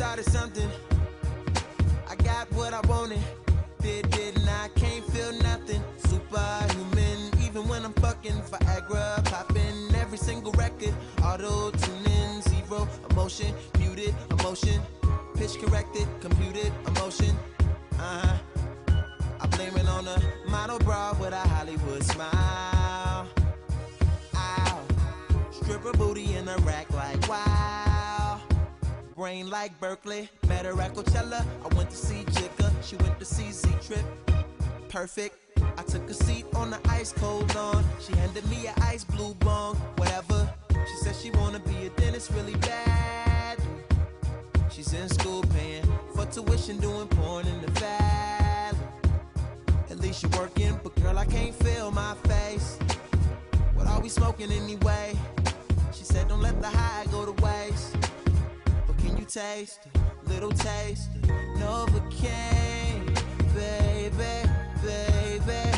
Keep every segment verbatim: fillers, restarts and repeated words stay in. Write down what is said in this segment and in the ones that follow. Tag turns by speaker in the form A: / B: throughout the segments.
A: started something. I got what I wanted. Did, didn't I? Can't feel nothing. Superhuman, even when I'm fucking Viagra, popping every single record. Auto tuning, zero emotion, muted emotion, pitch corrected, computed emotion. Uh huh. I blame it on a model bra with a Hollywood smile. Ow. Stripper booty in a rack like wow. Brain like Berkeley, met her at Coachella. I went to see Jigga, she went to see Z-Trip. Perfect. I took a seat on the ice cold lawn. She handed me an ice blue bong, whatever. She said she wanna be a dentist really bad. She's in school paying for tuition, doing porn in the valley. At least you working, but girl, I can't feel my face. What are we smoking anyway? She said don't let the high go to waste. But can you taste a little taste of Novocaine, baby, baby,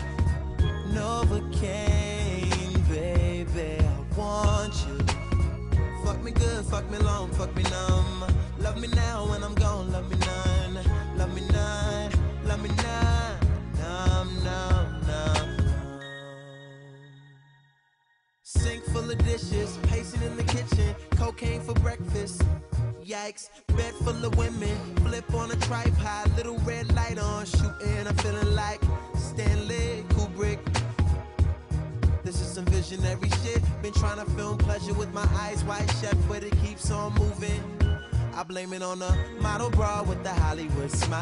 A: Novocaine, baby, I want you. Fuck me good, fuck me long, fuck me numb. Love me now when I'm gone, love me none. Love me none, love me none. Numb, numb, numb, numb. Sink full of dishes, pacing in the kitchen. Cocaine for breakfast. Yikes, bed full of women. Flip on a tripod, little red light on. Shooting, I'm feeling like Stanley Kubrick. This is some visionary shit. Been trying to film pleasure with my eyes wide shut, but it keeps on moving. I blame it on a model bra with the Hollywood smile.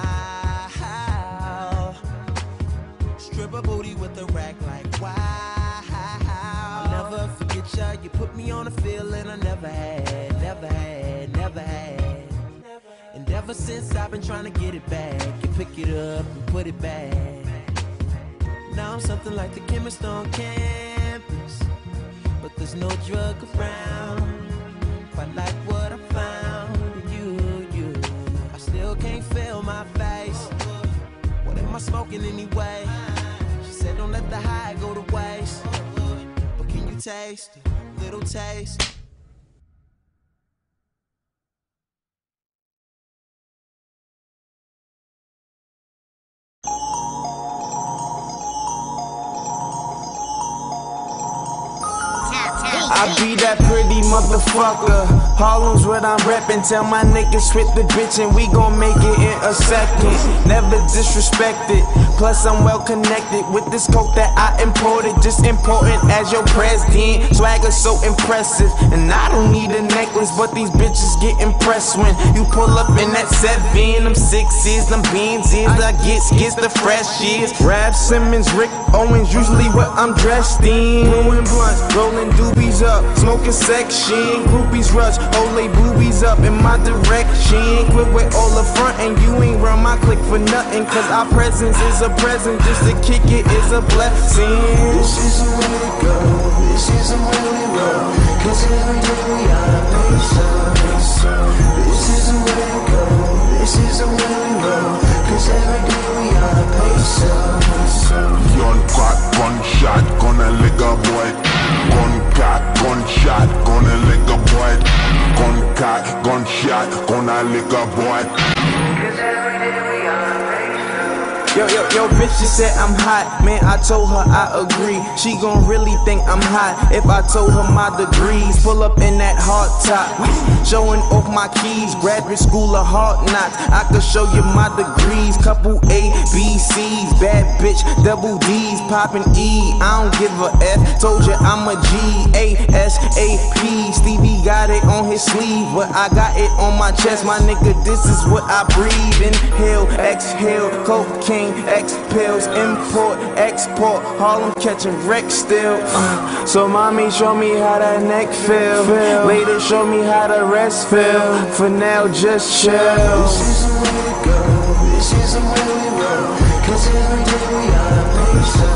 A: Stripper booty with a rack like wow. I'll never forget ya. You put me on a feeling I never had, never had, never had. And ever since I've been trying to get it back and pick it up and put it back. Now I'm something like the chemist on campus, but there's no drug around. Quite like what I found in you, you. I still can't feel my face. What am I smoking anyway? She said don't let the high go to waste. But can you taste a little taste?
B: I be that pretty motherfucker. Harlem's what I'm reppin'. Tell my niggas hit the bitch and we gon' make it in a second. Never disrespected. Plus I'm well connected with this coke that I imported. Just important as your president. Swagger so impressive. And I don't need a necklace, but these bitches get impressed when you pull up in that seven. Them sixes, them beans is I get gets the freshies. Rap Simmons, Rick Owens, usually what I'm dressed in. Blowing blunts, rolling doobies up, smoking section. Groupies rush, Olay boobies up in my direction. Quit with all the front and you ain't run my click for nothing. Cause our presence is a present, just to kick it is a blessing.
C: This is the way to go, this is the way we roll. Cause every day we are patient. This is the way to go, this is the way we roll. Cause every day we are patient.
D: Gun crack, gunshot, gonna lick a boy. Gun cock, gunshot, gonna lick a boy. Gun cock, gunshot, gonna lick a boy.
C: Cause every day we are patient.
B: Yo, yo, yo, bitch, she said I'm hot. Man, I told her I agree. She gon' really think I'm hot if I told her my degrees. Pull up in that hard top, showing off my keys. Graduate school of hard knocks, I could show you my degrees. Couple A, B, C's, bad bitch, double D's, poppin' E. I don't give a F, told you I'm a G, A, S, A, P. Stevie got it on his sleeve, but I got it on my chest. My nigga, this is what I breathe. Inhale, exhale, cocaine, X pills, import, export, Harlem catching wreck still. Uh, so mommy, show me how that neck feel. feel. Later, show me how the rest feel. For now, just chill.
C: This is the way to go, this is the way we roll. Cause every day we are patient.